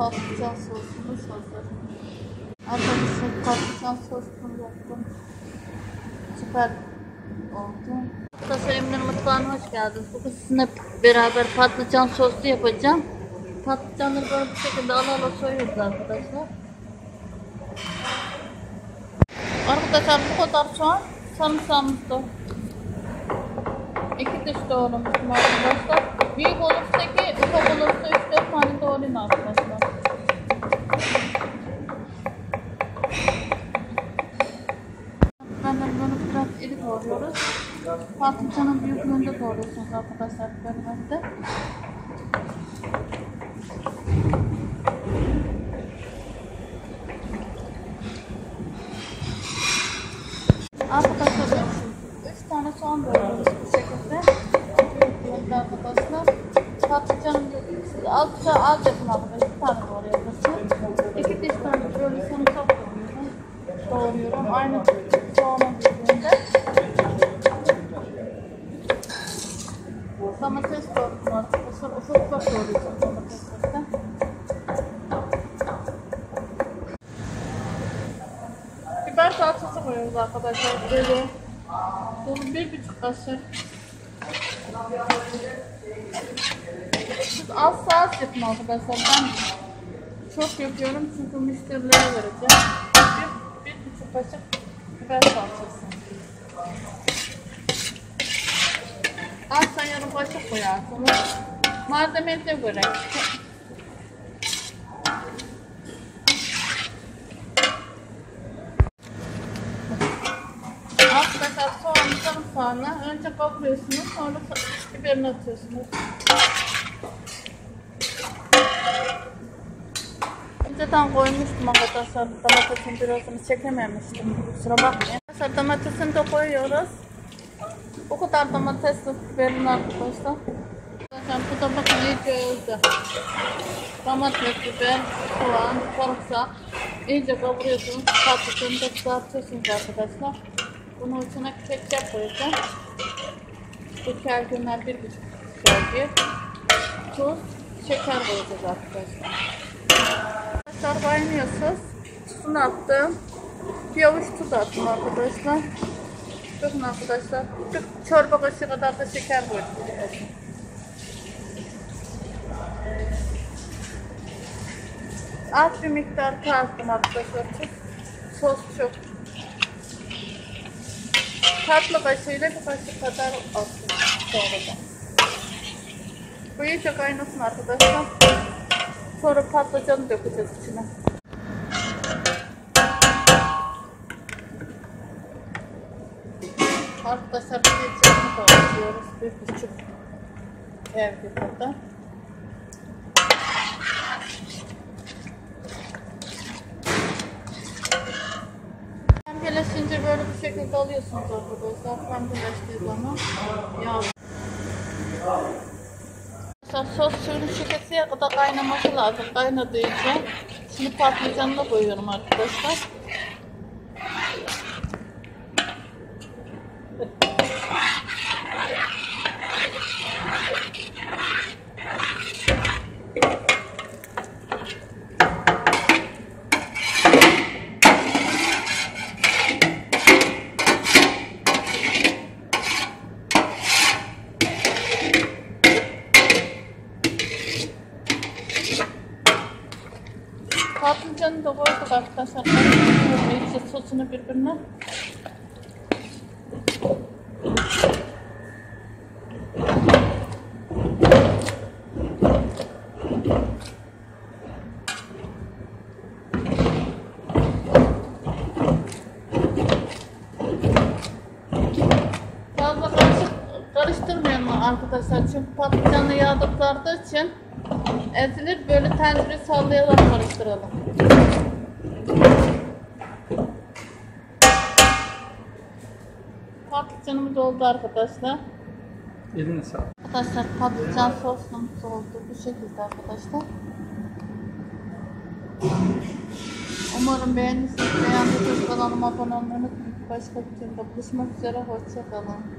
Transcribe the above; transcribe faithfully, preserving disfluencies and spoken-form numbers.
patlıcan sosumuz hazır. Arkadaşlar patlıcan sosunu yaptım. Süper oldu. Arkadaşlar Emine'nin mutfağına hoş geldiniz. Bugün sizinle beraber patlıcan soslu yapacağım. Patlıcanları böyle bu şekilde ala ala soyuyoruz arkadaşlar. Arkadaşlar bu kadar soğan, sarımsağımız da. İki diş doğramışım arkadaşlar. Büyük olursa ki, ufak olursa üç dört tane doğrayın arkadaşlar. Benden bunu biraz iri doğruyoruz. Patlıcanın büyüklüğünde doğruyorsunuz arkadaşlar bölmekte. Arkadaşlar üç tane soğan doğruyoruz bu şekilde. Büyüklüğünde arkadaşlar. Patlıcanın büyüklüğünde az az yapın arkadaşlar. Bir tane doğrayabilirsiniz. İki diş tane böyle sarımsak doğruyorum. Doğruyorum. Aynı soğanın büyüklüğünde. Domates doğruyorum arkadaşlar. Ufak ufak doğrayacağım domateslerden. Biber salçası koyuyoruz arkadaşlar. Böyle dolu bir buçuk kaşık. Siz az az yapın arkadaşlar. Ben çok yapıyorum çünkü müşterilere vereceğim. Bir, bir buçuk kaşık biber salçası. Az yarım kaşık koyarsınız. Malzemenize göre. Arkadaşlar soğanı, sarımsağını önce kavuruyorsunuz, sonra biberini atıyorsunuz. Önceden koymuştum arkadaşlar, domatesin birazını çekememiştim, kusura bakmayın. Arkadaşlar domatesini de koyuyoruz. Bu kadar domatesli biberin arkadaşlar. Arkadaşlar bu da bakın iyice öldü. Domates, biber, soğan, sarımsak iyice kavuruyorsunuz. Patlıcanı da kızartıyorsunuz arkadaşlar. Bunun içine ketçap koyacağım. Bu kergünler bir buçuk sergi. Tuz, şeker koyacağız arkadaşlar. Arkadaşlar kaynıyorsunuz. Tuzunu attım. Bir avuç tuz attım arkadaşlar. Bakın arkadaşlar. Bir çorba kaşığı kadar da şeker koydum. Az bir miktar kattım arkadaşlar. Sos çok. Tatlı kaşığıyla bir kaşık kadar attım sonradan. Bu iyice kaynasın arkadaşlar. Sonra patlıcanı dökeceğiz içine. Arkadaşlar bir içini kavuruyoruz. Bir buçuk evde burada. Pembeleşince böyle bu şekilde alıyorsunuz arkadaşlar. Pembeleştiği zaman yağ. Arkadaşlar sos suyunu şişesiye kadar kaynaması lazım. Kaynadığı için şimdi patlıcanı da koyuyorum arkadaşlar. Patlıcanı da koyduk arkadaşlar. İyice sosunu birbirine. Fazla karışık, karıştırmayalım arkadaşlar. Çünkü patlıcanı yağdıkları için ezilir, böyle tencere sallayarak karıştıralım. Patlıcanımız oldu arkadaşlar. Eline sağlık. Arkadaşlar patlıcan sosumuz oldu bu şekilde arkadaşlar. Umarım beğenirsiniz. Beğendiyseniz kanalıma abone olmayı unutmayın. Başka bir videoda buluşmak üzere. Hoşça kalın.